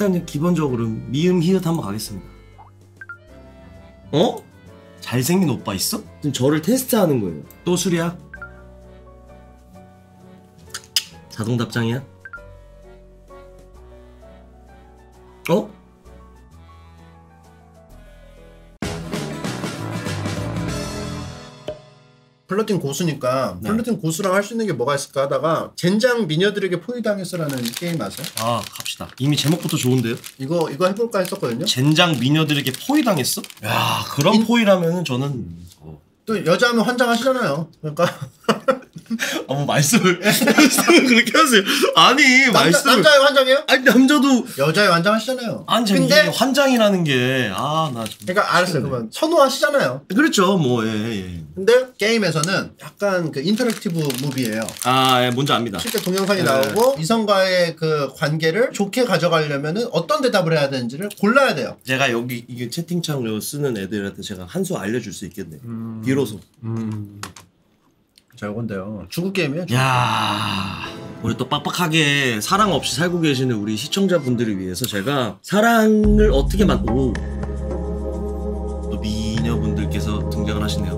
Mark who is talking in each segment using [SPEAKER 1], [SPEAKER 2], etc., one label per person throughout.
[SPEAKER 1] 일단 기본적으로 미음 히읗 한번 가겠습니다. 어? 잘생긴 오빠 있어? 지금 저를 테스트하는 거예요. 또 술이야? 자동 답장이야? 어?
[SPEAKER 2] 플러팅 고수니까
[SPEAKER 1] 네.
[SPEAKER 2] 플러팅 고수랑 할 수 있는 게 뭐가 있을까 하다가 젠장 미녀들에게 포위당했어라는 게임 아세요?
[SPEAKER 1] 아 갑시다. 이미 제목부터 좋은데요?
[SPEAKER 2] 이거 해볼까 했었거든요.
[SPEAKER 1] 젠장 미녀들에게 포위당했어? 야 그런 포위라면은 저는
[SPEAKER 2] 또 여자하면 환장하시잖아요. 그러니까
[SPEAKER 1] 뭐 말씀을 그렇게 하세요. 아니 말씀을
[SPEAKER 2] 남자에 환장해요?
[SPEAKER 1] 아니 남자도
[SPEAKER 2] 여자에 환장하시잖아요.
[SPEAKER 1] 아니
[SPEAKER 2] 근데
[SPEAKER 1] 환장이라는 게 나 좀
[SPEAKER 2] 그러니까 알았어요. 그러면 선호하시잖아요.
[SPEAKER 1] 그렇죠 뭐 예.
[SPEAKER 2] 근데 게임에서는 약간 그 인터랙티브 무비예요.
[SPEAKER 1] 예, 뭔지 압니다.
[SPEAKER 2] 실제 동영상이 나오고 이성과의 그 관계를 좋게 가져가려면은 어떤 대답을 해야 되는지를 골라야 돼요.
[SPEAKER 1] 제가 여기 이게 채팅창 쓰는 애들한테 제가 한 수 알려줄 수 있겠네. 비로소.
[SPEAKER 2] 자, 이건데요. 중국 게임이에요.
[SPEAKER 1] 야 우리 또 빡빡하게 사랑 없이 살고 계시는 우리 시청자분들을 위해서 제가 사랑을 어떻게 또 미녀분들께서 등장을 하시네요.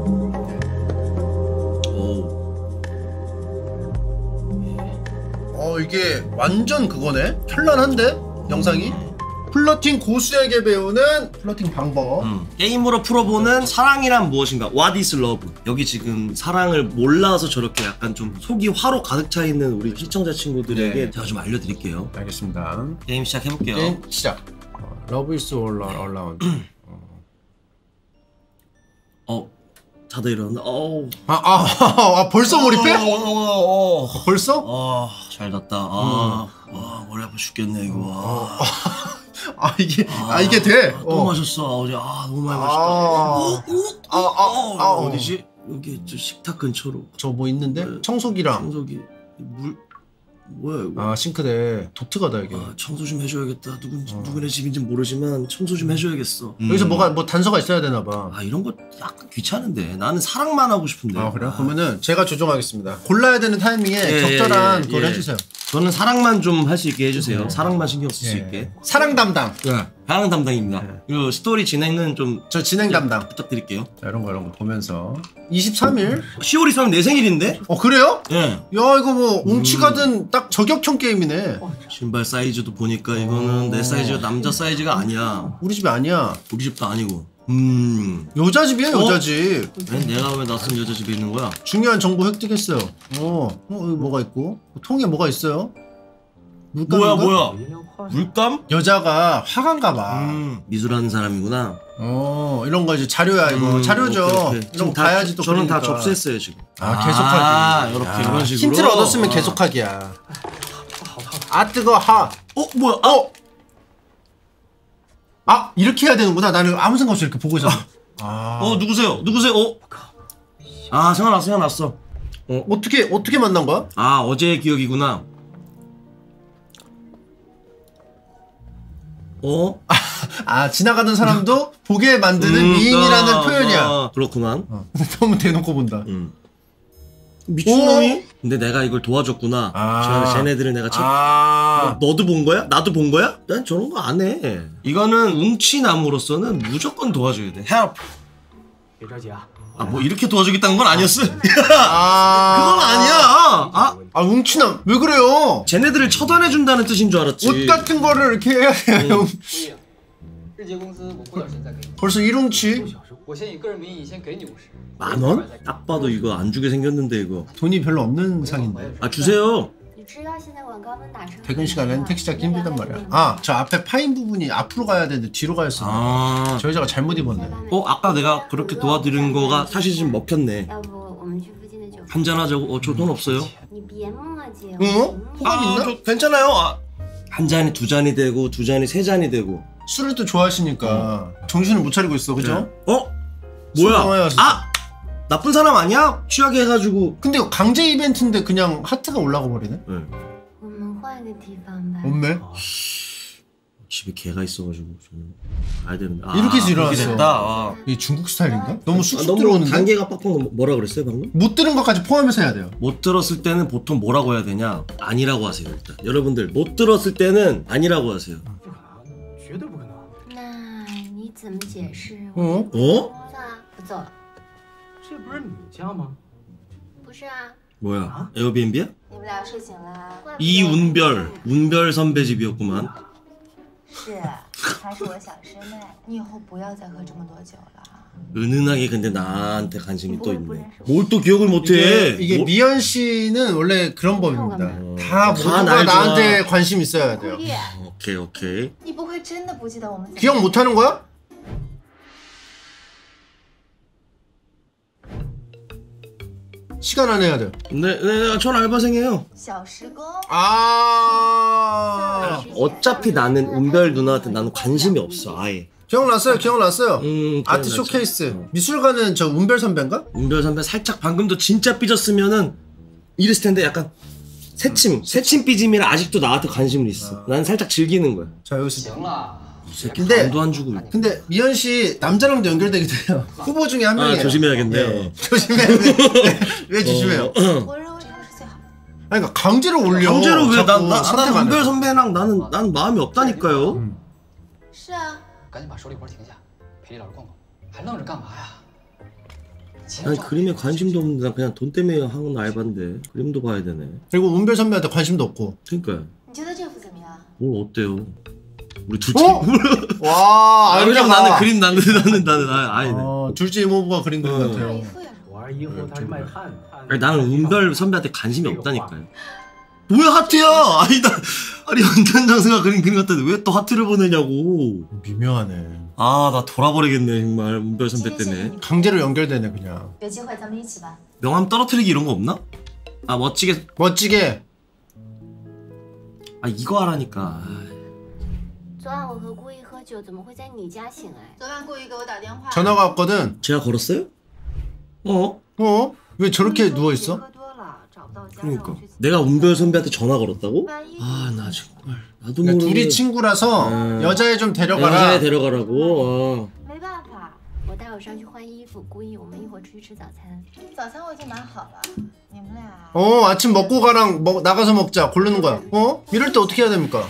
[SPEAKER 2] 이게 완전 그거네. 현란한데 영상이. 플러팅 고수에게 배우는 플러팅 방법.
[SPEAKER 1] 게임으로 풀어보는 사랑이란 무엇인가? What is love? 여기 지금 사랑을 몰라서 저렇게 약간 좀 속이 화로 가득 차 있는 우리 시청자 친구들에게 제가 좀 알려드릴게요.
[SPEAKER 2] 알겠습니다.
[SPEAKER 1] 게임 시작해볼게요.
[SPEAKER 2] 게임 시작. Love is all around.
[SPEAKER 1] 자다 일어났나?
[SPEAKER 2] 벌써 몰입해? 벌써?
[SPEAKER 1] 잘 잤다. 머리 아파 죽겠네 이거.
[SPEAKER 2] 이게 돼.
[SPEAKER 1] 너무 마셨어 어제. 너무 많이 마셨다. 어디지? 여기 저 식탁 근처로.
[SPEAKER 2] 저 뭐 있는데? 청소기랑.
[SPEAKER 1] 청소기 물 뭐야 이거?
[SPEAKER 2] 싱크대. 독특하다 이게.
[SPEAKER 1] 청소 좀 해줘야겠다. 누구네 집인지 모르지만 청소 좀 해줘야겠어.
[SPEAKER 2] 여기서 뭐 단서가 있어야 되나 봐.
[SPEAKER 1] 이런 거 약간 귀찮은데. 나는 사랑만 하고 싶은데.
[SPEAKER 2] 그래요? 그러면은 제가 조정하겠습니다. 골라야 되는 타이밍에 적절한 그걸 해주세요.
[SPEAKER 1] 저는 사랑만 좀 할 수 있게 해주세요. 사랑만 신경 쓸 수 있게.
[SPEAKER 2] 사랑 담당.
[SPEAKER 1] 사랑 담당입니다. 그리고 스토리 진행은 좀
[SPEAKER 2] 저 진행 담당
[SPEAKER 1] 부탁드릴게요.
[SPEAKER 2] 자, 이런 거 보면서 23일
[SPEAKER 1] 10월 23일 내 생일인데?
[SPEAKER 2] 그래요?
[SPEAKER 1] 예.
[SPEAKER 2] 야, 이거 뭐 웅치가든 딱 저격형 게임이네.
[SPEAKER 1] 신발 사이즈도 보니까 이거는 내 사이즈가 남자 사이즈가 아니야.
[SPEAKER 2] 우리 집이 아니야.
[SPEAKER 1] 우리 집도 아니고.
[SPEAKER 2] 여자 집이에요, 여자 집.
[SPEAKER 1] 내가 왜 낯선 여자 집에 있는 거야?
[SPEAKER 2] 중요한 정보 획득했어요. 여기 뭐가 있고? 통에 뭐가 있어요? 물감인가?
[SPEAKER 1] 뭐야? 물감?
[SPEAKER 2] 여자가 화가인가 봐.
[SPEAKER 1] 미술하는 사람이구나.
[SPEAKER 2] 이런 거 이제 자료야 이거. 자료죠.
[SPEAKER 1] 오케이.
[SPEAKER 2] 이런 거 봐야지 또.
[SPEAKER 1] 저는
[SPEAKER 2] 그러니까.
[SPEAKER 1] 다 접수했어요 지금.
[SPEAKER 2] 계속하기.
[SPEAKER 1] 이렇게 이런 식으로.
[SPEAKER 2] 힌트를 얻었으면 계속하기야. 뜨거 하.
[SPEAKER 1] 뭐야?
[SPEAKER 2] 이렇게 해야 되는구나. 나는 아무 생각 없이 이렇게 보고 있었어.
[SPEAKER 1] 누구세요? 생각났어.
[SPEAKER 2] 어떻게 만난 거야?
[SPEAKER 1] 어제의 기억이구나.
[SPEAKER 2] 지나가는 사람도 보게 만드는 미인이라는 표현이야.
[SPEAKER 1] 그렇구만.
[SPEAKER 2] 너무 대놓고 본다.
[SPEAKER 1] 미친놈이? 근데 내가 이걸 도와줬구나. 쟤네들을 내가 너도 본 거야? 나도 본 거야? 난 저런 거 안 해. 이거는 웅치남으로서는 무조건 도와줘야 돼. Help. 뭐 이렇게 도와주겠다는 건 아니었어. 그건 아니야.
[SPEAKER 2] 웅치남 왜 그래요?
[SPEAKER 1] 쟤네들을 처단해준다는 뜻인 줄 알았지.
[SPEAKER 2] 옷 같은 거를 이렇게 해야 해요. 벌써 1웅치?
[SPEAKER 1] 10,000원? 딱 봐도 이거 안 주게 생겼는데 이거.
[SPEAKER 2] 돈이 별로 없는 상인데.
[SPEAKER 1] 주세요.
[SPEAKER 2] 퇴근 시간에는 택시 잡기 힘들단 말이야. 저 앞에 파인 부분이 앞으로 가야 되는데 뒤로 가였어. 저 여자가 잘못 입었네.
[SPEAKER 1] 아까 내가 그렇게 도와드린 거가 사실 좀 먹혔네. 한잔하자고. 저 돈 없어요.
[SPEAKER 2] 호감 있나?
[SPEAKER 1] 괜찮아요. 한 잔이 두 잔이 되고 두 잔이 세 잔이 되고.
[SPEAKER 2] 술을 또 좋아하시니까 정신을 못 차리고 있어, 그죠?
[SPEAKER 1] 뭐야? 나쁜 사람 아니야? 취하게 해가지고.
[SPEAKER 2] 근데 강제 이벤트인데 그냥 하트가 올라가 버리네? 없네?
[SPEAKER 1] 집에 개가 있어가지고 저는 가야 되는데.
[SPEAKER 2] 이렇게 해서 일어났어.
[SPEAKER 1] 됐다.
[SPEAKER 2] 이 중국 스타일인가? 너무 쑥쑥
[SPEAKER 1] 너무
[SPEAKER 2] 들어오는데?
[SPEAKER 1] 단계가 빡빡. 뭐라 그랬어요 방금?
[SPEAKER 2] 못 들은 것까지 포함해서 해야 돼요.
[SPEAKER 1] 못 들었을 때는 보통 뭐라고 해야 되냐? 아니라고 하세요 일단. 여러분들 못 들었을 때는 아니라고 하세요.
[SPEAKER 3] 怎么解释？
[SPEAKER 1] 어?
[SPEAKER 3] 算了，我走了。
[SPEAKER 4] 这不是你家吗？
[SPEAKER 3] 不是啊，
[SPEAKER 1] 뭐야? 에어비앤비야?
[SPEAKER 3] 你们俩睡醒了。
[SPEAKER 1] 이운별, 운별 선배 집이었구만.
[SPEAKER 3] 是，她是我小师妹。你以后不要再喝这么多酒了。
[SPEAKER 1] 은은하게 근데 나한테 관심이 또 있네. 뭘 또 기억을 못해?
[SPEAKER 2] 이게
[SPEAKER 1] 뭐?
[SPEAKER 2] 미연 씨는 원래 그런 법입니다. 다
[SPEAKER 1] 다
[SPEAKER 2] 모두가
[SPEAKER 1] 날 좋아.
[SPEAKER 2] 나한테 관심 있어야 돼요.
[SPEAKER 1] 오케이 오케이.
[SPEAKER 3] 你不会真的不记得我们？
[SPEAKER 2] 기억 못하는 거야? 시간 안 해야 돼요.
[SPEAKER 1] 네, 전 알바생이에요.
[SPEAKER 3] 小时工。
[SPEAKER 2] 아.
[SPEAKER 1] 어차피 나는 운별 누나한테 나는 관심이 없어 아예.
[SPEAKER 2] 기억났어요. 기억났어요. 아트
[SPEAKER 1] 기억나지.
[SPEAKER 2] 쇼케이스. 미술관은 저 운별 선배인가?
[SPEAKER 1] 운별 선배 살짝 방금도 진짜 삐졌으면은 이랬을 텐데 약간 새침 삐짐이라 아직도 나한테 관심은 있어. 나는 살짝 즐기는 거야.
[SPEAKER 2] 자 여기서.
[SPEAKER 4] 行了，
[SPEAKER 1] 이 새끼
[SPEAKER 2] 근데-
[SPEAKER 1] 감도 안 주고.
[SPEAKER 2] 근데 미연 씨 남자랑도 연결되기도 해요. 후보 중에 한 명이에요.
[SPEAKER 1] 조심해야겠네요.
[SPEAKER 2] 예. 조심해야 돼. 네. 왜 조심해요?
[SPEAKER 3] 我认为这个是最好的。
[SPEAKER 2] 아니 그러니까 강제로 올려.
[SPEAKER 1] 강제로 왜
[SPEAKER 2] 자꾸
[SPEAKER 1] 난
[SPEAKER 2] 선택 안
[SPEAKER 1] 운별
[SPEAKER 2] 해서.
[SPEAKER 1] 선배랑 나는 마음이 없다니까요.
[SPEAKER 3] 是啊，
[SPEAKER 4] 赶紧把手里活停下，陪李老师逛逛，还愣着干嘛呀？
[SPEAKER 1] 난 그림에 관심도 없는데 난 그냥 돈 때문에 하는 알바인데 그림도 봐야 되네.
[SPEAKER 2] 그리고 운별 선배한테 관심도 없고.
[SPEAKER 1] 그러니까요.
[SPEAKER 3] 你觉得这幅怎么样？
[SPEAKER 1] 뭘 어때요? 우리 둘
[SPEAKER 2] 어? 와,
[SPEAKER 1] 아, 그냥
[SPEAKER 2] 알잖아.
[SPEAKER 1] 나는 그림 나는 아니네.
[SPEAKER 2] 둘째 이모부가 그린 것
[SPEAKER 3] 这
[SPEAKER 2] 같아요.
[SPEAKER 3] 一幅也是。
[SPEAKER 4] 我二姨夫他是卖炭，
[SPEAKER 1] 아니, 나는 운별 선배한테 관심이 없다니까요. 뭐야 하트야? 아니 연탄장수가 그린 그림 같은데 왜 또 하트를 보내냐고.
[SPEAKER 2] 미묘하네.
[SPEAKER 1] 아 나 돌아버리겠네 정말 운별 선배 때문에.
[SPEAKER 2] 강제로 연결되네 그냥.
[SPEAKER 3] 有机会咱们一起吧。
[SPEAKER 1] 명함 떨어뜨리기 이런 거 없나? 아 멋지게.
[SPEAKER 2] 멋지게.
[SPEAKER 1] 아 이거 하라니까.
[SPEAKER 3] 昨晚我和顾一喝酒，怎么会在你家醒来？昨晚顾一给我打电话。
[SPEAKER 2] 전화가 왔거든.
[SPEAKER 1] 제가 걸었어요? 어?
[SPEAKER 2] 어? 왜 저렇게 누워 있어?
[SPEAKER 3] 喝多了，找不到家。
[SPEAKER 1] 그러니까 내가 운별 선배한테 전화 걸었다고? 아 나 정말 나도
[SPEAKER 2] 그러니까
[SPEAKER 1] 모르게
[SPEAKER 2] 둘이 친구라서 여자애 좀 데려가라.
[SPEAKER 1] 여자애 데려가라고.
[SPEAKER 3] 没办法，我待会上去换衣服。顾一，我们一会儿出去吃早餐。早餐我已经买好了，你们俩。
[SPEAKER 2] 아침 먹고 가랑 나가서 먹자 고르는 거야. 이럴 때 어떻게 해야 됩니까?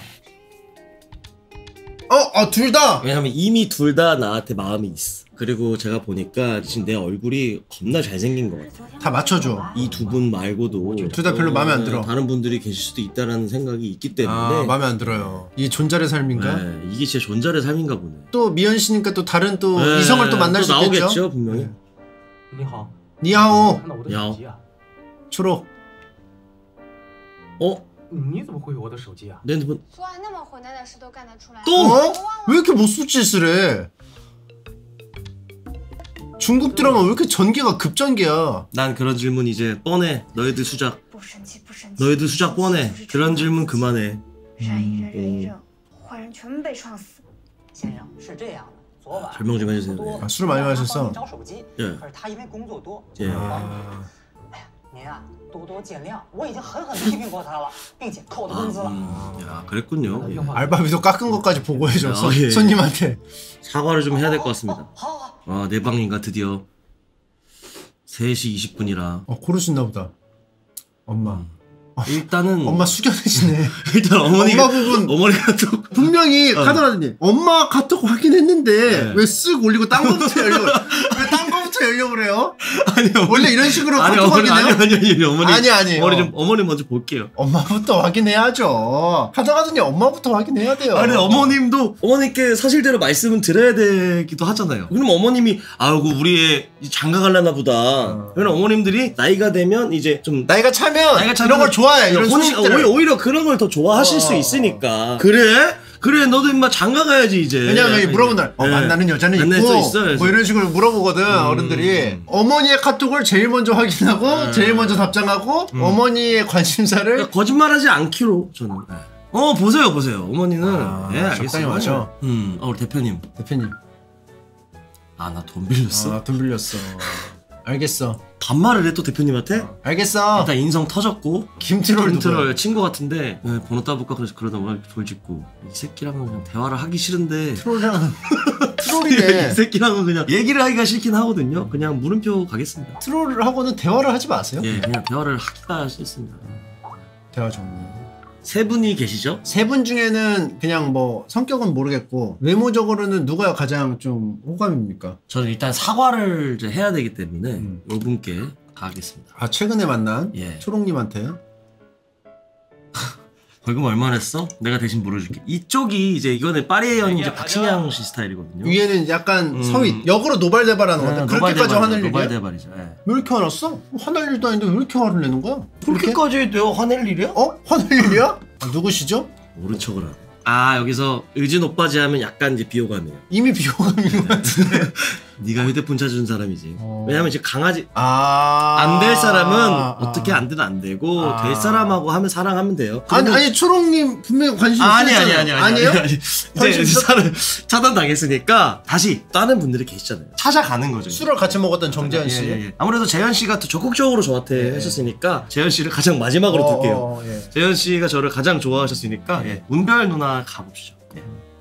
[SPEAKER 2] 둘 다.
[SPEAKER 1] 왜냐면 이미 둘 다 나한테 마음이 있어. 그리고 제가 보니까 지금 내 얼굴이 겁나 잘생긴 것 같아.
[SPEAKER 2] 다 맞춰줘.
[SPEAKER 1] 이 두 분 말고도
[SPEAKER 2] 둘 다 별로 마음에 안 들어.
[SPEAKER 1] 다른 분들이 계실 수도 있다라는 생각이 있기 때문에
[SPEAKER 2] 마음에 안 들어요. 이게 존잘의 삶인가?
[SPEAKER 1] 네, 이게 진짜 존잘의 삶인가 보네.
[SPEAKER 2] 또 미연 씨니까 또 다른 또
[SPEAKER 1] 네,
[SPEAKER 2] 이성을 또 만날
[SPEAKER 1] 또
[SPEAKER 2] 수 있겠죠?
[SPEAKER 1] 나오겠죠 분명히.
[SPEAKER 4] 你好，
[SPEAKER 2] 니하오
[SPEAKER 4] 看到我的手机啊？
[SPEAKER 2] 초록.
[SPEAKER 1] 어?
[SPEAKER 4] 你怎么会有我的手机啊？
[SPEAKER 1] 내 핸드폰
[SPEAKER 3] 昨晚那么混蛋的事都干得出来。
[SPEAKER 1] 또?
[SPEAKER 2] 왜 이렇게 못수짓을 해? 중국 드라마 왜 이렇게 전개가 급전개야?
[SPEAKER 1] 난 그런 질문 이제 뻔해. 너희들 수작.
[SPEAKER 3] 不生气，不生气。
[SPEAKER 1] 너희들 수작 뻔해. 그런 질문 그만해.
[SPEAKER 3] 杀一人人一扔，坏人全部被撞死。
[SPEAKER 5] 先生是这样的，昨晚
[SPEAKER 1] 설명 좀 해주세요.
[SPEAKER 5] 多
[SPEAKER 2] 아, 술을 많이 마셨어.
[SPEAKER 5] 找手机，
[SPEAKER 1] 예.
[SPEAKER 5] 可是他因为工作多，
[SPEAKER 1] 예.
[SPEAKER 5] 哎呀，您啊多多见谅，我已经狠狠批评过他了，并且扣他工资了。
[SPEAKER 1] 야 그랬군요. 예.
[SPEAKER 2] 알바비도 깎은 것까지 보고해줘
[SPEAKER 1] 예.
[SPEAKER 2] 손님한테.
[SPEAKER 1] 사과를 좀 해야 될 것 같습니다.
[SPEAKER 5] 好好，
[SPEAKER 1] 아, 내 방인가 드디어 3시 20분이라
[SPEAKER 2] 고르셨나 보다. 엄마.
[SPEAKER 1] 일단은
[SPEAKER 2] 엄마 숙연해지네.
[SPEAKER 1] 일단 어머니가
[SPEAKER 2] 엄마 부분.
[SPEAKER 1] 어머니가 또
[SPEAKER 2] 분명히 카더라더니 엄마 카톡 확인했는데
[SPEAKER 1] 네.
[SPEAKER 2] 왜 쓱 올리고 딴 거부터 열려고 왜 딴 거부터 열려고 그래요?
[SPEAKER 1] 아니요
[SPEAKER 2] 원래 이런 식으로
[SPEAKER 1] 아니
[SPEAKER 2] 카톡
[SPEAKER 1] 어머니
[SPEAKER 2] 확인해요?
[SPEAKER 1] 아니 어머니
[SPEAKER 2] 아니.
[SPEAKER 1] 어머니 먼저 볼게요.
[SPEAKER 2] 엄마부터 확인해야죠. 카더라더니 엄마부터 확인해야 돼요.
[SPEAKER 1] 아니 어머님도 어머니께 사실대로 말씀은 드려야 되기도 하잖아요. 그럼 어머님이 아이고 우리 애 장가 갈라나 보다. 왜냐면 어머님들이 나이가 되면 이제 좀
[SPEAKER 2] 나이가 차면 이런 걸 좋아해. 이런 소식들을.
[SPEAKER 1] 오히려 그런 걸 더 좋아하실 수 있으니까. 그래 너도 임마 장가 가야지 이제.
[SPEAKER 2] 왜냐면 여기 물어본 날
[SPEAKER 1] 네.
[SPEAKER 2] 만나는 여자는
[SPEAKER 1] 만날
[SPEAKER 2] 있고
[SPEAKER 1] 수 있어야지.
[SPEAKER 2] 뭐 이런 식으로 물어보거든 어른들이. 어머니의 카톡을 제일 먼저 확인하고 제일 먼저 답장하고 어머니의 관심사를
[SPEAKER 1] 그러니까 거짓말하지 않기로 저는. 네. 보세요 어머니는. 네
[SPEAKER 2] 적당히
[SPEAKER 1] 알겠어요.
[SPEAKER 2] 마셔.
[SPEAKER 1] 우리 대표님.
[SPEAKER 2] 대표님.
[SPEAKER 1] 아 나 돈 빌렸어.
[SPEAKER 2] 돈 빌렸어. 알겠어.
[SPEAKER 1] 반말을 해 또 대표님한테.
[SPEAKER 2] 알겠어.
[SPEAKER 1] 일단 인성 터졌고.
[SPEAKER 2] 김트롤
[SPEAKER 1] 김트롤 친구 같은데 네, 번호 따볼까 그래서 그러다 막 돌직구 이 새끼랑은 그냥 대화를 하기 싫은데
[SPEAKER 2] 트롤이랑
[SPEAKER 1] 이
[SPEAKER 2] 트롤이네.
[SPEAKER 1] 새끼랑은 그냥 얘기를 하기가 싫긴 하거든요. 그냥 물음표 가겠습니다.
[SPEAKER 2] 트롤을 하고는 대화를 하지 마세요.
[SPEAKER 1] 예 그냥 대화를 하기가 싫습니다.
[SPEAKER 2] 대화 정리.
[SPEAKER 1] 세 분이 계시죠?
[SPEAKER 2] 세 분 중에는 그냥 뭐 성격은 모르겠고 외모적으로는 누가 가장 좀 호감입니까?
[SPEAKER 1] 저는 일단 사과를 이제 해야 되기 때문에 이분께 가겠습니다.
[SPEAKER 2] 아 최근에 만난
[SPEAKER 1] 예.
[SPEAKER 2] 초롱님한테
[SPEAKER 1] 벌금 얼마 냈어? 내가 대신 물어줄게. 이쪽이 이제 이거는 파리에연 이제 박신양 씨 스타일이거든요.
[SPEAKER 2] 위에는 약간 서윗 역으로 노발대발하는 건데 그렇게까지 화낼 일이야?
[SPEAKER 1] 노발대발이죠. 예.
[SPEAKER 2] 왜 이렇게 화났어? 화날 일도 아닌데 왜 이렇게 화를 내는 거야?
[SPEAKER 1] 그렇게까지 해도 화낼 일이야?
[SPEAKER 2] 어? 화낼 일이야? 아, 누구시죠?
[SPEAKER 1] 모른 척을 하네. 아 여기서 의진 오빠지 하면 약간 이제 비호감이에요.
[SPEAKER 2] 이미 비호감인 것 같은데.
[SPEAKER 1] 네가 휴대폰 찾아준 사람이지. 왜냐면 이제 강아지
[SPEAKER 2] 아.
[SPEAKER 1] 안 될 사람은 어떻게 안 되면 안 되고 될 사람하고 하면 사랑하면 돼요.
[SPEAKER 2] 아니 초롱님 분명히 관심 있었잖아요.
[SPEAKER 1] 아니에요?
[SPEAKER 2] 관심
[SPEAKER 1] 이제 차단 당했으니까 다시 다른 분들이 계시잖아요. 찾아가는 거죠.
[SPEAKER 2] 술을 같이 먹었던 정재현 씨.
[SPEAKER 1] 예. 아무래도 재현 씨가 더 적극적으로 저한테 하셨으니까 재현 씨를 가장 마지막으로 둘게요.
[SPEAKER 2] 예.
[SPEAKER 1] 재현 씨가 저를 가장 좋아하셨으니까 예. 운별 누나 가봅시다. 예.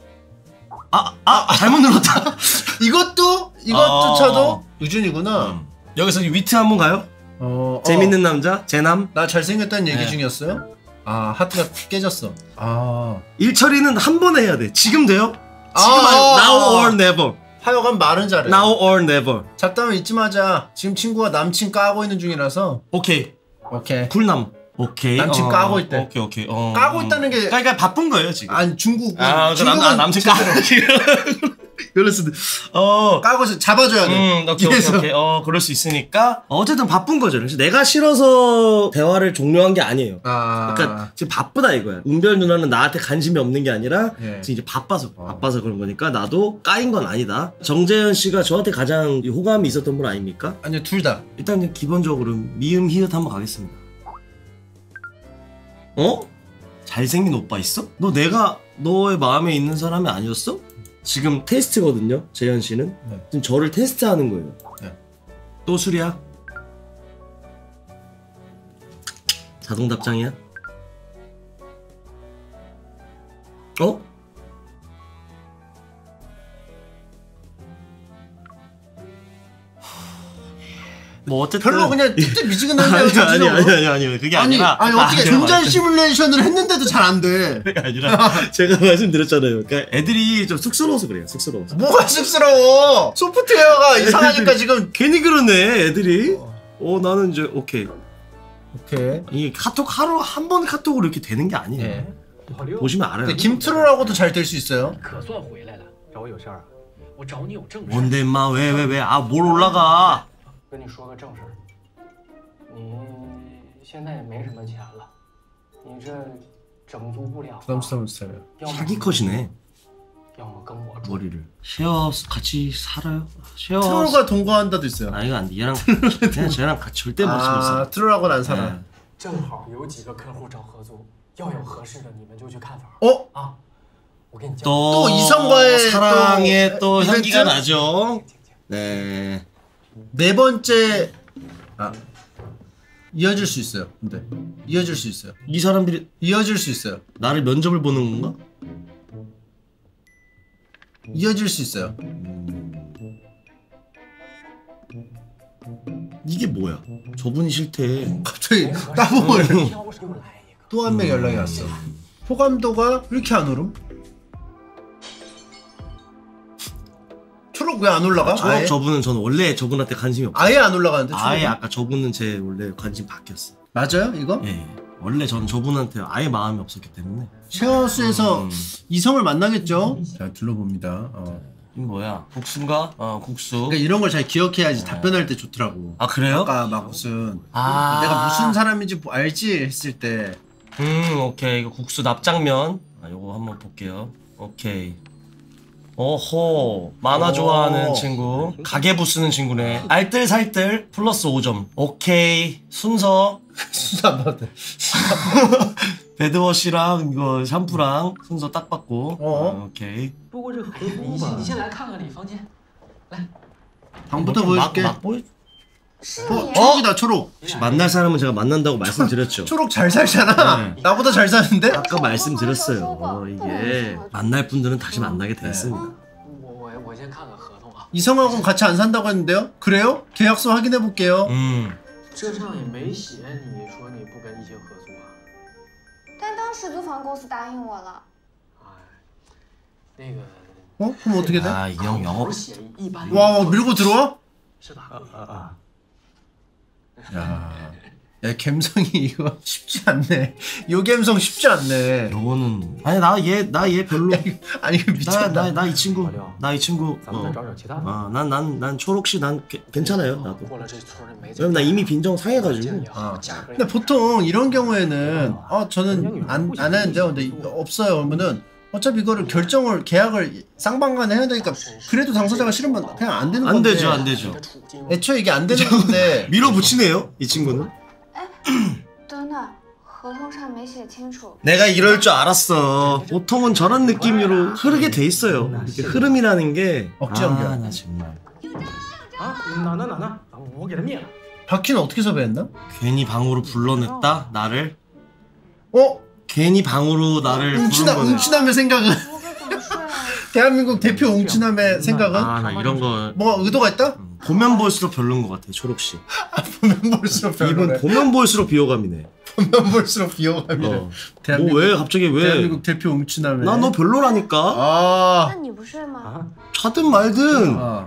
[SPEAKER 1] 잘못 눌렀다.
[SPEAKER 2] 이것도 쳐도 유준이구나.
[SPEAKER 1] 여기서 위트 한번 가요? 재밌는 남자 재남.
[SPEAKER 2] 나 잘생겼다는 얘기
[SPEAKER 1] 네.
[SPEAKER 2] 중이었어요? 아 하트가 깨졌어. 아
[SPEAKER 1] 일처리는 한 번에 해야 돼. 지금 돼요? 지금
[SPEAKER 2] 아,
[SPEAKER 1] now or never.
[SPEAKER 2] 하여간 말은 잘해.
[SPEAKER 1] Now or never.
[SPEAKER 2] 잡다면 잊지 마자. 지금 친구가 남친 까고 있는 중이라서.
[SPEAKER 1] 오케이.
[SPEAKER 2] 오케이.
[SPEAKER 1] 굴남. 오케이.
[SPEAKER 2] 남친 까고 있대.
[SPEAKER 1] 오케이.
[SPEAKER 2] 까고 있다는 게.
[SPEAKER 1] 그러니까 바쁜 거예요 지금.
[SPEAKER 2] 아니 중국.
[SPEAKER 1] 남친 까고. 그렇습니다.
[SPEAKER 2] 까고 잡아줘야 돼.
[SPEAKER 1] 오케이. 그럴 수 있으니까 어쨌든 바쁜 거죠. 그래서 내가 싫어서 대화를 종료한 게 아니에요. 그러니까 지금 바쁘다 이거야. 은별 누나는 나한테 관심이 없는 게 아니라
[SPEAKER 2] 예.
[SPEAKER 1] 지금 이제 바빠서 그런 거니까 나도 까인 건 아니다. 정재현 씨가 저한테 가장 호감이 있었던 분 아닙니까?
[SPEAKER 2] 아니요 둘 다.
[SPEAKER 1] 일단 기본적으로 미음 히읗 한번 가겠습니다. 잘생긴 오빠 있어? 너 내가 너의 마음에 있는 사람이 아니었어? 지금 테스트거든요. 재현 씨는
[SPEAKER 2] 네.
[SPEAKER 1] 지금 저를 테스트하는 거예요.
[SPEAKER 2] 네.
[SPEAKER 1] 또 술이야? 자동 답장이야? 뭐 어쨌든
[SPEAKER 2] 별로 그냥 찝찝 미지근한데요.
[SPEAKER 1] 아니 그게 아니라
[SPEAKER 2] 아니 어떻게 전자 시뮬레이션을 했는데도 잘 안 돼.
[SPEAKER 1] 그게 아니라 제가 말씀드렸잖아요. 그러니까 애들이 좀 쑥스러워서 그래요. 쑥스러워서.
[SPEAKER 2] 뭐가 쑥스러워? 소프트웨어가 이상하니까 지금.
[SPEAKER 1] 괜히 그러네 애들이. 나는 이제 오케이. 이 카톡 하루 한 번 카톡으로 이렇게 되는 게 아니에요.
[SPEAKER 2] 네.
[SPEAKER 1] 보시면 알아요.
[SPEAKER 2] 근데 김트로라고도 잘 될 수 있어요.
[SPEAKER 4] 可算回来了，找我有事儿啊？我找你有正事。
[SPEAKER 1] 뭔데 인마 왜 뭘 올라가?
[SPEAKER 4] 跟你说个正事儿，你现在也没什么钱了，你这整租不了啊，
[SPEAKER 2] 부담스러운 스타일이야.
[SPEAKER 4] 要么
[SPEAKER 1] 사기 컷이네.
[SPEAKER 4] 要么跟我住。
[SPEAKER 1] 머리를 쉐어 같이 살아요? 쉐어
[SPEAKER 2] 트롤과 동거한다도 있어요.
[SPEAKER 1] 아 이거 안 돼. 얘랑 그냥 쟤랑 같이 절대 못 살아.
[SPEAKER 2] 트롤하고는 안 살아.
[SPEAKER 4] 正好有几个客户找合租，要有合适的你们就去看房。 啊，我给你交。
[SPEAKER 2] 또 이성과의
[SPEAKER 1] 사랑에
[SPEAKER 2] 또
[SPEAKER 1] 또 향기가
[SPEAKER 2] 이벤트?
[SPEAKER 1] 나죠. 네.
[SPEAKER 2] 네 번째 이어질 수 있어요. 근데 이어질 수 있어요.
[SPEAKER 1] 이 사람들이
[SPEAKER 2] 이어질 수 있어요.
[SPEAKER 1] 나를 면접을 보는 건가?
[SPEAKER 2] 이어질 수 있어요.
[SPEAKER 1] 이게 뭐야? 저분이 싫대.
[SPEAKER 2] 갑자기 따봉을
[SPEAKER 4] 挑什么来一个？
[SPEAKER 2] 또 한 명 연락이 왔어. 호감도가 왜 이렇게 안 오름? 초록 왜 안 올라가? 아예?
[SPEAKER 1] 저분은 저는 원래 저분한테 관심이 없어요.
[SPEAKER 2] 아예 안 올라가는데 초록은?
[SPEAKER 1] 아예 아까 저분은 제 원래 관심 바뀌었어.
[SPEAKER 2] 맞아요 이거?
[SPEAKER 1] 예. 원래 전 저분한테 아예 마음이 없었기 때문에.
[SPEAKER 2] 쉐어하우스에서 이성을 만나겠죠? 잘 둘러봅니다.
[SPEAKER 1] 이 뭐야? 국수인가? 국수.
[SPEAKER 2] 그러니까 이런 걸 잘 기억해야지 답변할 때 좋더라고.
[SPEAKER 1] 아 그래요?
[SPEAKER 2] 아까 막 무슨
[SPEAKER 1] 아.
[SPEAKER 2] 내가 무슨 사람인지 알지 했을 때
[SPEAKER 1] 오케이. 이거 국수 납작면. 요거 한번 볼게요. 오케이. 오호. 만화 좋아하는 친구. 가계부 쓰는 친구네. 알뜰살뜰 플러스 5점. 오케이. 순서.
[SPEAKER 2] 수사 안 받아.
[SPEAKER 1] 배드워시랑 이거 샴푸랑 순서 딱 받고. 오케이.
[SPEAKER 4] 不过这合租吧，你先来看看你房间，来。
[SPEAKER 2] 방부터 보여줄게.
[SPEAKER 1] 막 보여.
[SPEAKER 2] 초록이다 초록.
[SPEAKER 1] 만날 사람은 제가 만난다고 말씀드렸죠.
[SPEAKER 2] 초록 잘 살잖아. 나보다 잘 사는데?
[SPEAKER 1] 아까 말씀드렸어요. 이게 만날 분들은 다시 만나게 돼 있습니다.
[SPEAKER 4] 我先看看合同啊。
[SPEAKER 2] 이성하고는 같이 안 산다고 했는데요? 그래요? 계약서 확인해 볼게요.
[SPEAKER 4] 这上也没写你说你不跟异性合租啊。
[SPEAKER 3] 但当时租房公司答应我了。
[SPEAKER 4] 那个
[SPEAKER 2] 어? 그럼 어떻게 돼?
[SPEAKER 1] 아, 이 형 영어.
[SPEAKER 4] 协议一般
[SPEAKER 2] 와 밀고 들어와?
[SPEAKER 4] 是吧？
[SPEAKER 2] 야 감성이 이거 쉽지 않네. 요 감성 쉽지 않네.
[SPEAKER 1] 영어는 아니 나 얘 별로.
[SPEAKER 2] 아니 이거 미쳤다.
[SPEAKER 1] 나 이 친구 나 이 친구.
[SPEAKER 4] 咱们再找找其他的。
[SPEAKER 1] 난 초록씨 난 괜찮아요 나도.
[SPEAKER 4] 过了这村儿没
[SPEAKER 1] 왜냐면 나 이미 빈정 상해가지고.
[SPEAKER 4] 价格
[SPEAKER 2] 근데 보통 이런 경우에는 저는 안 하는데요. 근데 없어요. 그러면은 어차피 이거를 계약을 쌍방간에 해야 되니까 그래도 당사자가 싫으면 그냥 안 되는 건데.
[SPEAKER 1] 안 되죠.
[SPEAKER 2] 애초에 이게 안 되는 건데.
[SPEAKER 1] 밀어붙이네요 이 친구는.
[SPEAKER 3] 等等，合同上没写清楚。
[SPEAKER 1] 내가 이럴 줄 알았어. 보통은 저런 느낌으로 흐르게 돼 있어요. 이렇게 흐름이라는 게.
[SPEAKER 2] 억지 연결.
[SPEAKER 1] 나 정말.
[SPEAKER 4] 啊，哪，我给他灭了。
[SPEAKER 2] 바퀴는 어떻게 섭외했나?
[SPEAKER 1] 괜히 방으로 불러냈다 나를.
[SPEAKER 2] 어?
[SPEAKER 1] 괜히 방으로 나를 부른 거네.
[SPEAKER 2] 웅치남의 생각은
[SPEAKER 3] 我可怎么睡啊？
[SPEAKER 2] 대한민국 대표 웅치남의 생각은
[SPEAKER 1] 나 이런 거
[SPEAKER 2] 뭐가 의도가 있다?
[SPEAKER 1] 보면 볼수록 별론 것 같아 초록씨.
[SPEAKER 2] 보면 볼수록
[SPEAKER 1] 이분
[SPEAKER 2] 별로네.
[SPEAKER 1] 보면 볼수록 비호감이네.
[SPEAKER 2] 보면 볼수록 비호감이래.
[SPEAKER 1] 뭐 왜 갑자기 왜?
[SPEAKER 2] 대한민국 대표 웅치남의.
[SPEAKER 1] 나 너 별로라니까.
[SPEAKER 3] 那
[SPEAKER 2] 아.
[SPEAKER 3] 你不睡吗？
[SPEAKER 1] 자든 말든
[SPEAKER 2] 아.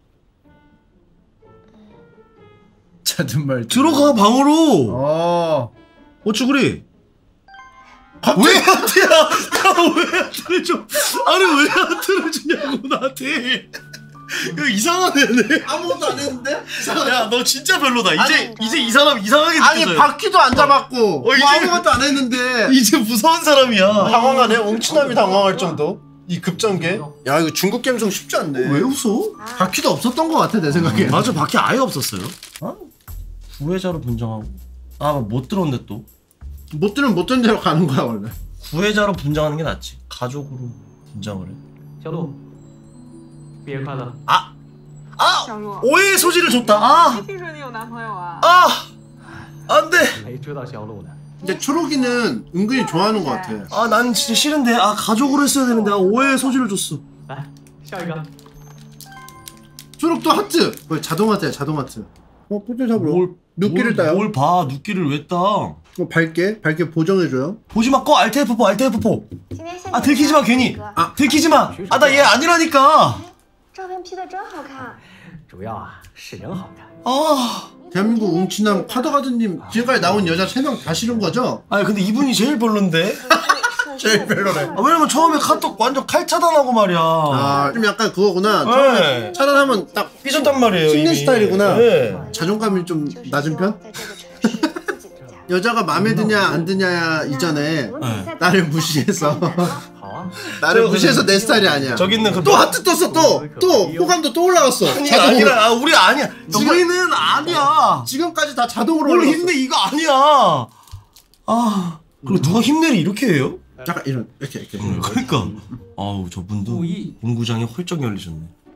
[SPEAKER 2] 자든 말.
[SPEAKER 1] 들어가 방으로.
[SPEAKER 2] 어.
[SPEAKER 1] 어쭈 그리? 왜 하트야? 왜 하트를 줘? 아니 왜 하트를 주냐고 나한테. 이거 이상한 애네.
[SPEAKER 2] 아무것도 안 했는데?
[SPEAKER 1] 야 너 진짜 별로다.
[SPEAKER 3] 아니,
[SPEAKER 1] 이제 이 사람 이상하게
[SPEAKER 2] 아니
[SPEAKER 1] 느껴져요.
[SPEAKER 2] 바퀴도 안 잡았고 뭐
[SPEAKER 1] 이제-
[SPEAKER 2] 아무것도 안 했는데
[SPEAKER 1] 이제 무서운 사람이야.
[SPEAKER 2] 당황하네. 웅치남이 당황할 정도. 이 급전개. 야 이거 중국 감성 쉽지 않네.
[SPEAKER 1] 왜 웃어?
[SPEAKER 2] 바퀴도 없었던 것 같아 내 생각에.
[SPEAKER 1] 맞아 바퀴 아예 없었어요. 구회자로 분장하고. 못 들었는데 또.
[SPEAKER 2] 못 들으면 못 든 대로 가는 거야 원래.
[SPEAKER 1] 구회자로 분장하는 게 낫지. 가족으로 분장을 해.
[SPEAKER 4] 小鹿，毕业快乐。
[SPEAKER 3] 小鹿，
[SPEAKER 1] 오해의 소지를 줬다.
[SPEAKER 3] 听说你有男朋友啊？
[SPEAKER 1] 안 돼.
[SPEAKER 4] 没知道小鹿的。
[SPEAKER 2] 근데 초록이는 은근히 좋아하는 것 같아.
[SPEAKER 1] 난 진짜 싫은데. 가족으로 했어야 되는데. 오해의 소지를 줬어.
[SPEAKER 4] 来，下一个。
[SPEAKER 2] 초록도 하트. 자동 하트야 자동 하트. 포즈 잡으러. 눕기를 따요.
[SPEAKER 1] 뭘 봐. 눕기를 왜 따?
[SPEAKER 2] 밝게 보정해줘요.
[SPEAKER 1] 보지마 꺼. 알트 F4 알트 F4.
[SPEAKER 3] 今天现场
[SPEAKER 1] 들키지마 괜히.
[SPEAKER 3] 哥
[SPEAKER 1] 들키지마. 나 얘 아니라니까.
[SPEAKER 3] 照片 P 的真好看。
[SPEAKER 4] 主要啊是人好看。
[SPEAKER 2] 대한민국 웅치남 카더가드님 지금까지 나온 여자 3명 다 싫은 거죠?
[SPEAKER 1] 아니 근데 이분이 제일 별론데.
[SPEAKER 2] 제일 별로래.
[SPEAKER 1] 왜냐면 처음에 카톡 완전 칼 차단하고 말이야.
[SPEAKER 2] 좀 약간 그거구나.
[SPEAKER 1] 네.
[SPEAKER 2] 처음에 차단하면 딱
[SPEAKER 1] 삐졌단 말이에요.
[SPEAKER 2] 찍는
[SPEAKER 1] 이미.
[SPEAKER 2] 스타일이구나.
[SPEAKER 1] 네.
[SPEAKER 2] 자존감이 좀
[SPEAKER 3] 就是
[SPEAKER 2] 낮은
[SPEAKER 3] 希
[SPEAKER 2] 편?
[SPEAKER 3] 望在这个城市自己的家。
[SPEAKER 2] 여자가 마음에 드냐 안 드냐 이전에
[SPEAKER 3] 我们比赛
[SPEAKER 2] 나를 무시해서
[SPEAKER 4] 好啊，
[SPEAKER 2] 나를 무시해서 내 스타일이 아니야.
[SPEAKER 1] 저기 있는 그
[SPEAKER 2] 또 하트 떴어 또 호감도 또 올라갔어.
[SPEAKER 1] 아니야 아니라 우리 아니야. 우리는 아니야.
[SPEAKER 2] 지금까지 다 자동으로
[SPEAKER 1] 뭘
[SPEAKER 2] 올라갔어.
[SPEAKER 1] 힘내 이거 아니야. 그리고 누가 힘내를 이렇게 해요?
[SPEAKER 2] 잠깐 이렇게
[SPEAKER 1] 그러니까. 아우 저분도
[SPEAKER 4] 우이.
[SPEAKER 1] 공구장이 헐쩍 열리셨네.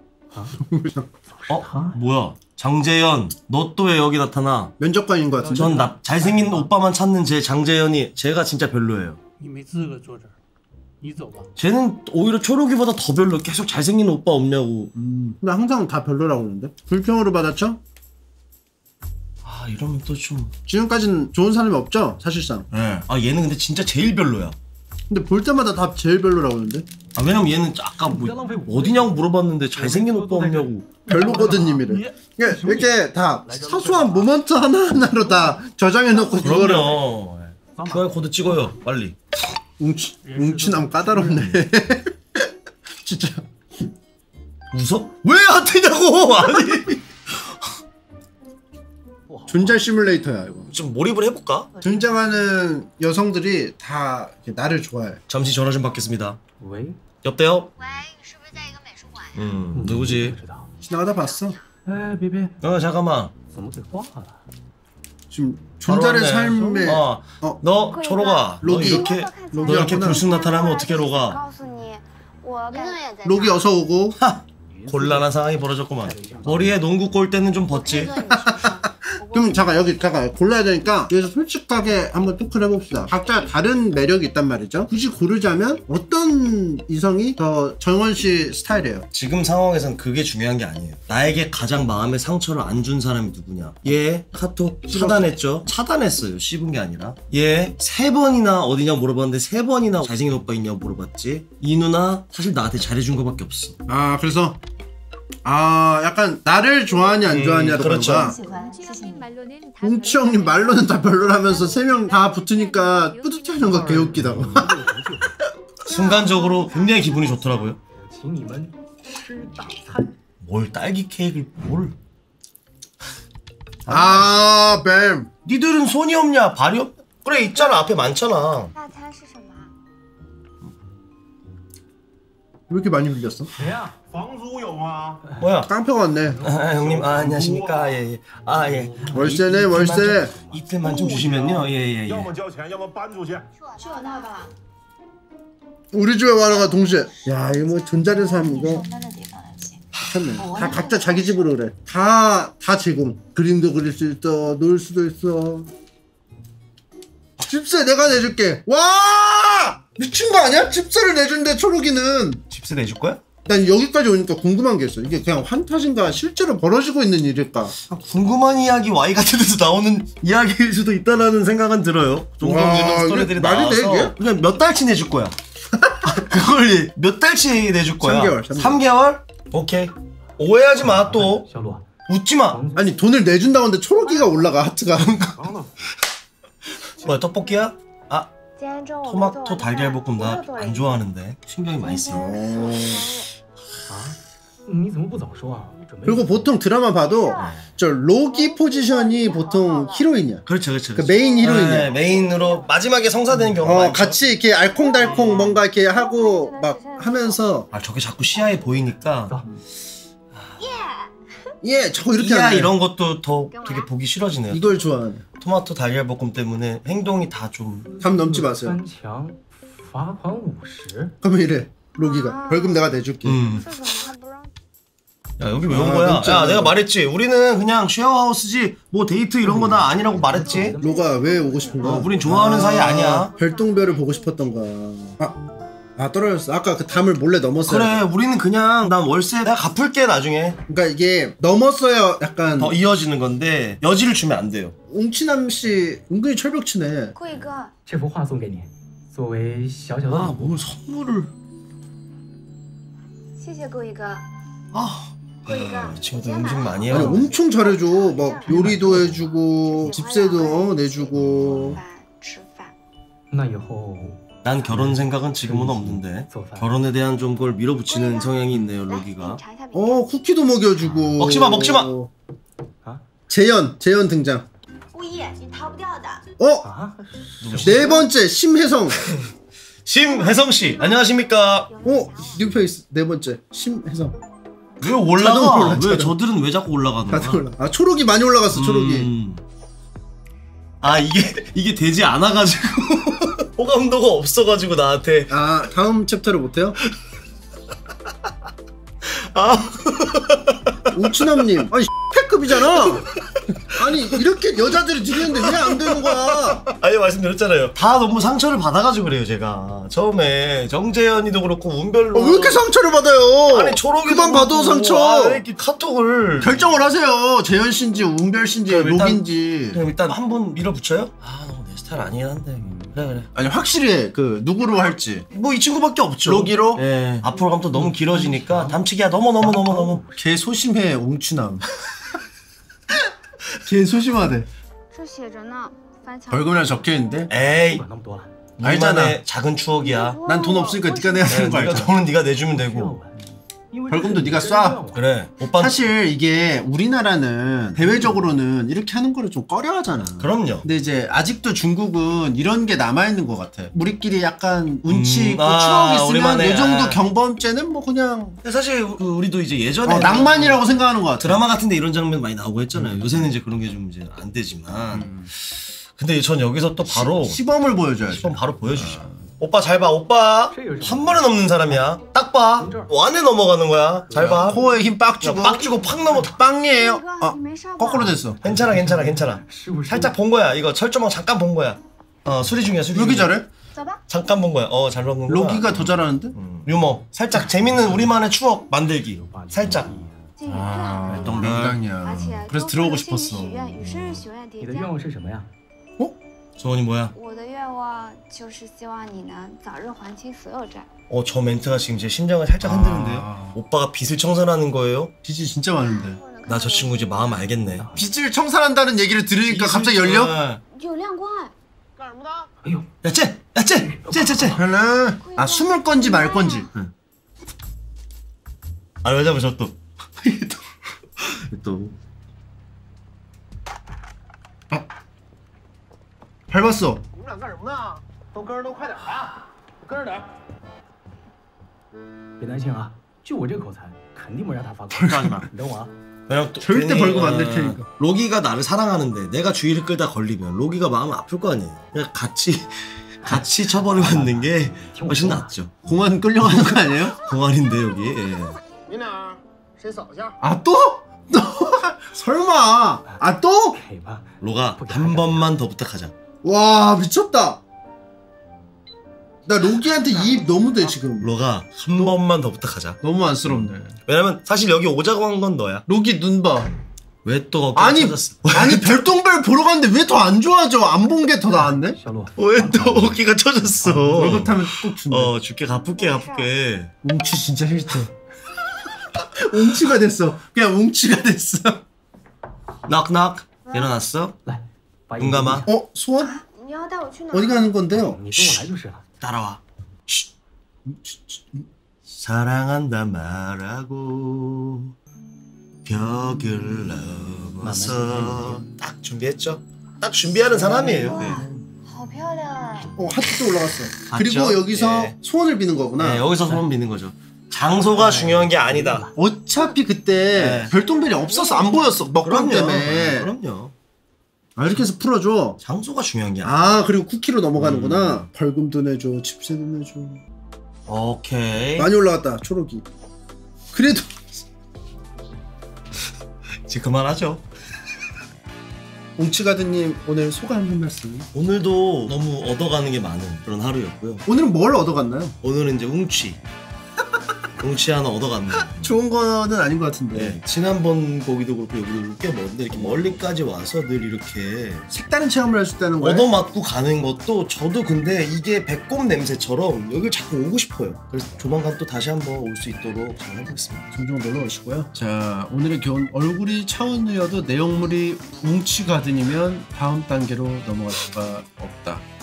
[SPEAKER 1] 뭐야? 장재현, 너 또 왜 여기 나타나?
[SPEAKER 2] 면접관인 것 같은데.
[SPEAKER 1] 전 잘생긴 오빠만 찾는 제 장재현이 제가 진짜 별로예요.
[SPEAKER 6] 你没资格坐这儿，你走吧。
[SPEAKER 1] 쟤는 오히려 초록이보다 더 별로. 계속 잘생긴 오빠 없냐고.
[SPEAKER 2] 근데 항상 다 별로라고 그러는데. 불평으로 받았죠?
[SPEAKER 1] 이러면 또 좀.
[SPEAKER 2] 지금까지는 좋은 사람이 없죠 사실상.
[SPEAKER 1] 네. 얘는 근데 진짜 제일 별로야.
[SPEAKER 2] 근데 볼 때마다 다 제일 별로라고 그러는데.
[SPEAKER 1] 왜냐면 얘는 아까 뭐 어디냐고 물어봤는데 잘생긴 오빠 없냐고.
[SPEAKER 2] 별로거든님이래. 이렇게 다 사소한 모먼트 하나하나로 다 저장해놓고 그거를.
[SPEAKER 1] 그럼요. QR 코드 찍어요 빨리.
[SPEAKER 2] 웅치남 까다롭네. 진짜.
[SPEAKER 1] 웃어? 왜 하트냐고. 아니
[SPEAKER 2] 존재 시뮬레이터야 이거.
[SPEAKER 1] 좀 몰입을 해볼까?
[SPEAKER 2] 등장하는 여성들이 다 이렇게 나를 좋아해.
[SPEAKER 1] 잠시 전화 좀 받겠습니다.
[SPEAKER 4] 喂，
[SPEAKER 1] 여보세요?
[SPEAKER 3] 喂，你是不是在一个美术馆？
[SPEAKER 1] 누구지?
[SPEAKER 4] 知道。
[SPEAKER 2] 지나가다 봤어.
[SPEAKER 4] 哎，别别，
[SPEAKER 1] 잠깐만.
[SPEAKER 4] 怎么给挂了？
[SPEAKER 2] 지금 존잘의
[SPEAKER 1] 바로 왔네.
[SPEAKER 2] 삶에
[SPEAKER 1] 너 초록아. 너
[SPEAKER 2] 로기.
[SPEAKER 1] 이렇게
[SPEAKER 2] 로기
[SPEAKER 1] 너 이렇게
[SPEAKER 2] 왔구나.
[SPEAKER 1] 불쑥 나타나면 어떻게 로가?
[SPEAKER 3] 告诉你，我感
[SPEAKER 2] 로기 어서 오고.
[SPEAKER 1] 곤란한 상황이 벌어졌구만. 머리에 농구 골대는 좀 벗지.
[SPEAKER 2] 그럼 잠깐 여기 잠깐 골라야 되니까 여기서 솔직하게 한번 토크를 해봅시다. 각자 다른 매력이 있단 말이죠. 굳이 고르자면 어떤 이성이 더 정원씨 스타일이에요?
[SPEAKER 1] 지금 상황에선 그게 중요한 게 아니에요. 나에게 가장 마음에 상처를 안 준 사람이 누구냐. 얘 카톡 차단했죠. 차단했어요. 씹은 게 아니라. 얘 3번이나 어디냐 물어봤는데 3번이나 잘생긴 오빠 있냐 물어봤지. 이 누나 사실 나한테 잘해준 거밖에 없어.
[SPEAKER 2] 아 그래서 약간 나를 좋아하냐 안 좋아하냐로
[SPEAKER 1] 그렇죠.
[SPEAKER 2] 그런가?
[SPEAKER 3] 喜欢，谢谢你。
[SPEAKER 2] 웅치 형님 말로는 다 별로라면서 3명 다 붙으니까 뿌듯해하는 거 개웃기다.
[SPEAKER 1] 순간적으로 굉장히 기분이 좋더라고요.
[SPEAKER 4] 请你们吃大餐。
[SPEAKER 1] 뭘 딸기 케이크를 뭘.
[SPEAKER 2] 뱀.
[SPEAKER 1] 니들은 손이 없냐 발이 없. 그래 있잖아 앞에 많잖아.
[SPEAKER 3] 大餐是什么？
[SPEAKER 2] 왜 이렇게 많이 빌렸어?
[SPEAKER 4] 谁呀？
[SPEAKER 1] 뭐야?
[SPEAKER 2] 깡패가 왔네.
[SPEAKER 1] 형님 안녕하십니까. 예. 예.
[SPEAKER 2] 월세네 월세.
[SPEAKER 1] 이틀만 좀 주시면요. 예.
[SPEAKER 7] 要么交钱，要么搬出去。
[SPEAKER 3] 去我那吧。
[SPEAKER 2] 우리 집에 와라가 동시에. 야 이거 뭐 존잘한 사람
[SPEAKER 3] 你
[SPEAKER 2] 이거
[SPEAKER 3] 上班的地方就行。
[SPEAKER 2] 미쳤네. 다 각자 자기 집으로 그래. 다 제공. 그림도 그릴 수 있어. 놀 수도 있어. 집세 내가 내줄게. 와! 미친 거 아니야? 집세를 내준대 초록이는.
[SPEAKER 1] 집세 내줄 거야?
[SPEAKER 2] 난 여기까지 오니까 궁금한 게 있어. 이게 그냥 환타지인가 실제로 벌어지고 있는 일일까?
[SPEAKER 1] 궁금한 이야기 Y 같은 데서 나오는 이야기일 수도 있다라는 생각은 들어요. 종종
[SPEAKER 2] 와,
[SPEAKER 1] 이런 스토리들이
[SPEAKER 2] 이게 말이 돼,
[SPEAKER 1] 나와서
[SPEAKER 2] 이게?
[SPEAKER 1] 그냥 몇 달치 내줄 거야. 그걸 몇 달치 내줄 거야?
[SPEAKER 2] 3개월.
[SPEAKER 1] 3개월? 오케이. 오해하지 마 또.
[SPEAKER 4] 小鲁，
[SPEAKER 1] 웃지 마.
[SPEAKER 2] 아니 돈을 내준다고 하는데 초록이가 올라가 하트가.
[SPEAKER 1] 뭐야 떡볶이야?
[SPEAKER 3] 今天中午
[SPEAKER 1] 토마토 달걀볶음 나 안 좋아하는데 신경이 많이 쓰여.
[SPEAKER 4] 你怎么不早说啊？准备
[SPEAKER 2] 그리고 보통 드라마 봐도 저 로기 포지션이 보통 히로인이야.
[SPEAKER 1] 그렇죠.
[SPEAKER 2] 그 메인 히로인이야.
[SPEAKER 1] 네, 메인으로 마지막에 성사되는 경우가 많죠.
[SPEAKER 2] 같이 이렇게 알콩달콩 뭔가 이렇게 하고 막 하면서
[SPEAKER 1] 저게 자꾸 시야에 보이니까
[SPEAKER 2] 저거 이렇게
[SPEAKER 1] 이야
[SPEAKER 2] 하네.
[SPEAKER 1] 이런 것도 더 되게 보기 싫어지네요.
[SPEAKER 2] 이걸 좋아하네.
[SPEAKER 1] 토마토 달걀볶음 때문에 행동이 다 좀
[SPEAKER 2] 감 넘지 마세요.
[SPEAKER 4] 翻墙，罚款50。
[SPEAKER 2] 그러면 이래 로기가 벌금 내가 내줄게.
[SPEAKER 3] 这怎么他不让？
[SPEAKER 1] 야 여기 왜 온 거야?
[SPEAKER 2] 진짜.
[SPEAKER 1] 야 내가 말했지 우리는 그냥 쉐어하우스지 뭐 데이트 이런 거 다 아니라고 말했지.
[SPEAKER 2] 로가 왜 오고 싶은 거야?
[SPEAKER 1] 우린 좋아하는 사이 아니야.
[SPEAKER 2] 별똥별을 보고 싶었던 거야. 떨어졌어. 아까 그 담을 몰래 넘었어요.
[SPEAKER 1] 그래 우리는 그냥 난 월세 내가 갚을게 나중에.
[SPEAKER 2] 그러니까 이게 넘었어야 약간
[SPEAKER 1] 더 이어지는 건데 여지를 주면 안 돼요.
[SPEAKER 2] 웅치남 씨 은근히 철벽치네.
[SPEAKER 3] 顾一哥，
[SPEAKER 4] 这幅画送给你，作为小小的礼物。
[SPEAKER 1] 뭘 선물을.
[SPEAKER 3] 谢谢顾一哥。
[SPEAKER 1] 이 친구들 음식 많이 해요.
[SPEAKER 2] 아니 엄청 잘해줘. 막 요리도 해주고 집세도 내주고.
[SPEAKER 3] 吃饭。
[SPEAKER 4] 那以后
[SPEAKER 1] 난 결혼 생각은 지금은 없는데 결혼에 대한 좀 걸 밀어붙이는 성향이 있네요 로기가.
[SPEAKER 3] 查一下名字。
[SPEAKER 2] 쿠키도 먹여주고.
[SPEAKER 1] 먹지 마, 먹지 마.
[SPEAKER 2] 재현 등장.
[SPEAKER 3] 顾一，你逃不掉的。
[SPEAKER 4] 啊，
[SPEAKER 2] 네 번째 심혜성.
[SPEAKER 1] 심혜성 씨 안녕하십니까?
[SPEAKER 2] 뉴페이스 네 번째 심혜성.
[SPEAKER 1] 왜 올라가?
[SPEAKER 2] 자동 올라,
[SPEAKER 1] 왜
[SPEAKER 2] 자동.
[SPEAKER 1] 저들은 왜 자꾸 올라가는
[SPEAKER 2] 다들
[SPEAKER 1] 거야?
[SPEAKER 2] 올라. 초록이 많이 올라갔어 초록이.
[SPEAKER 1] 이게 되지 않아가지고 호감도가 없어가지고 나한테.
[SPEAKER 2] 다음 챕터를 못해요? 우추남님 아니 패급이잖아. 아니 이렇게 여자들이 들이는데 왜 안 되는 거야?
[SPEAKER 1] 아니 말씀드렸잖아요. 다 너무 상처를 받아가지고 그래요 제가. 처음에 정재현이도 그렇고 운별로.
[SPEAKER 2] 왜 이렇게 상처를 받아요?
[SPEAKER 1] 아니 초록이
[SPEAKER 2] 그만 봐도 상처.
[SPEAKER 1] 왜 이렇게 카톡을
[SPEAKER 2] 결정을 하세요. 재현 씨인지 운별 씨인지
[SPEAKER 1] 그럼 일단-
[SPEAKER 2] 록인지.
[SPEAKER 1] 그럼 일단 한 번 밀어붙여요? 너무 내 스타일 아니긴 한데. 그래.
[SPEAKER 2] 아니 확실히 그 누구로 할지.
[SPEAKER 1] 뭐 이 친구밖에 없죠.
[SPEAKER 2] 로기로?
[SPEAKER 1] 예. 앞으로 가면 또 너무 길어지니까 담치기야 너무.
[SPEAKER 2] 개 소심해 웅추남. 개 소심하대.
[SPEAKER 3] 这写着呢，翻墙。
[SPEAKER 2] 벌금이랑 적혀있는데?
[SPEAKER 1] 에이
[SPEAKER 4] 管那么多了，
[SPEAKER 2] 알잖아.
[SPEAKER 1] 우리만의 작은 추억이야.
[SPEAKER 2] 난 돈 없으니까 네가 내야 되는 거 알잖아.
[SPEAKER 1] 돈은 네가 내주면
[SPEAKER 4] 需要
[SPEAKER 1] 되고.
[SPEAKER 4] 管，因为
[SPEAKER 2] 벌금도
[SPEAKER 4] 这
[SPEAKER 2] 네가
[SPEAKER 4] 是
[SPEAKER 2] 쏴.
[SPEAKER 1] 그래. 오빠
[SPEAKER 2] 사실 이게 우리나라는 대외적으로는 이렇게 하는 거를 좀 꺼려하잖아.
[SPEAKER 1] 그럼요.
[SPEAKER 2] 근데 이제 아직도 중국은 이런 게 남아있는 것 같아. 우리끼리 약간 운치 있고 추억 있으면
[SPEAKER 1] 우리만의,
[SPEAKER 2] 이 정도 경범죄는 뭐 그냥
[SPEAKER 1] 근데 사실 우리도 이제 예전에
[SPEAKER 2] 낭만이라고 생각하는 것 같아.
[SPEAKER 1] 드라마 같은데 이런 장면 많이 나오고 했잖아요. 요새는 이제 그런 게 좀 이제 안 되지만. 근데 전 여기서 또 바로
[SPEAKER 2] 시범을 보여줘야지.
[SPEAKER 1] 시범 바로 보여주죠. 오빠 잘 봐. 오빠 한 번에 넘는 사람이야. 딱 봐. 완에 넘어가는 거야. 잘 봐.
[SPEAKER 2] 코어에 힘 빡 주고.
[SPEAKER 1] 빡 주고 팍 넘어.
[SPEAKER 2] 빵이에요. 아, 거꾸로 됐어.
[SPEAKER 1] 괜찮아. 살짝 본 거야. 이거 철조망 잠깐 본 거야. 수리 중이야.
[SPEAKER 2] 로기 잘해?
[SPEAKER 1] 잠깐 본 거야. 잘 넘는 거야.
[SPEAKER 2] 로기가 더 잘하는데?
[SPEAKER 1] 유머. 살짝 재밌는 우리만의 추억 만들기. 살짝.
[SPEAKER 2] 아, 너 명당이야. 그래서 들어오고 싶었어.
[SPEAKER 4] 你的愿望是什么呀？
[SPEAKER 1] 소원이 뭐야?
[SPEAKER 3] 我的愿望就是希望你能早日还清所有债。
[SPEAKER 1] 저 멘트가 지금 제 심장을 살짝 흔드는데요. 오빠가 빚을 청산하는 거예요?
[SPEAKER 2] 빚이 진짜 많은데.
[SPEAKER 1] 나 저 친구 이제 마음 알겠네.
[SPEAKER 2] 빚을 청산한다는 얘기를 들으니까 갑자기 열려?
[SPEAKER 3] 有亮光哎！
[SPEAKER 1] 야, 쟤.
[SPEAKER 2] 하나. 아, 숨을 건지 말 건지.
[SPEAKER 1] 아, 왜 잡으셔 또? 또.
[SPEAKER 2] 밟았어.
[SPEAKER 4] 你们俩干什么呢？都跟着都快点啊！跟着点。别担心啊，就我这口才，肯定不让他发狂。你等我啊。
[SPEAKER 1] 그냥
[SPEAKER 2] 절대 벌금 안 낼 테니까.
[SPEAKER 1] 로기가 나를 사랑하는데 내가 주의를 끌다 걸리면 로기가 마음 아플 거 아니에요. 그냥 같이 처벌받는 게 훨씬 낫죠.
[SPEAKER 2] 공안 끌려가는 거 아니에요?
[SPEAKER 1] 공안인데 여기. 예.
[SPEAKER 4] 你俩谁扫一下？
[SPEAKER 2] 아, 또? 설마. 아, 또?
[SPEAKER 4] 给吧。
[SPEAKER 1] 로가 한 번만 더 부탁하자.
[SPEAKER 2] 와, 미쳤다. 나 로기한테 이입 너무 돼 지금.
[SPEAKER 1] 로가 한 번만 더 부탁하자.
[SPEAKER 2] 너무 안쓰럽네.
[SPEAKER 1] 왜냐면 사실 여기 오자고 한 건 너야.
[SPEAKER 2] 로기 눈 봐.
[SPEAKER 1] 왜 또
[SPEAKER 2] 아니,
[SPEAKER 1] 찾았어?
[SPEAKER 2] 아니 별똥별 보러 갔는데 왜 더 안 좋아져? 안 본 게 더 나았네?
[SPEAKER 4] 小鹿，
[SPEAKER 1] 왜 또 어깨가 쳐졌어?
[SPEAKER 2] 월급 타면 꼭 준대.
[SPEAKER 1] 줄게 갚을게.
[SPEAKER 2] 웅치 진짜 싫대. 웅치가 됐어. 그냥 웅치가 됐어.
[SPEAKER 1] 넉넉 일어났어?
[SPEAKER 4] 来，把
[SPEAKER 1] 눈 감아.
[SPEAKER 2] 소원?
[SPEAKER 3] 你要带我去哪？
[SPEAKER 2] 어디 가는 건데요?
[SPEAKER 4] 你跟我来就是了。
[SPEAKER 1] 따라와. 사랑한다 말하고 벽을 넘어서 딱 준비했죠? 딱 준비하는 사람이에요. 네.
[SPEAKER 3] 好漂亮啊！
[SPEAKER 2] 하트도 올라갔어.
[SPEAKER 1] 봤죠?
[SPEAKER 2] 그리고 여기서
[SPEAKER 1] 네.
[SPEAKER 2] 소원을 비는 거구나.
[SPEAKER 1] 네, 여기서 소원 비는 거죠. 장소가 중요한 게 아니다.
[SPEAKER 2] 어차피 그때
[SPEAKER 1] 네.
[SPEAKER 2] 별똥별이 없어서 안 보였어. 먹방 때문에.
[SPEAKER 1] 그럼요.
[SPEAKER 2] 아, 이렇게 해서 풀어줘.
[SPEAKER 1] 장소가 중요한 게 아니야.
[SPEAKER 2] 아, 그리고 쿠키로 넘어가는구나. 벌금도 내줘, 집세도 내줘.
[SPEAKER 1] 오케이.
[SPEAKER 2] 많이 올라갔다, 초록이. 그래도
[SPEAKER 1] 이제 그만하죠.
[SPEAKER 2] 웅치가드님 오늘 소감 한 말씀.
[SPEAKER 1] 오늘도 너무 얻어가는 게 많은 그런 하루였고요.
[SPEAKER 2] 오늘은 뭘 얻어갔나요?
[SPEAKER 1] 오늘은 이제 웅치 하나 얻어갔네.
[SPEAKER 2] 좋은 거는 아닌 것 같은데.
[SPEAKER 1] 네, 지난번 거기도 그렇고 여기도 그렇고 꽤 먼데 이렇게 멀리까지 와서 늘 이렇게
[SPEAKER 2] 색다른 체험을 할 수 있다는 거예요.
[SPEAKER 1] 얻어맞고 가는 것도 저도 근데 이게 배꼽 냄새처럼 여길 자꾸 오고 싶어요. 그래서 조만간 또 다시 한번 올 수 있도록 잘 해보겠습니다.
[SPEAKER 2] 종종 놀러 오시고요. 자, 오늘의 교훈. 얼굴이 차은우여도 내용물이 웅치가든이면 다음 단계로 넘어갈 수가 없다.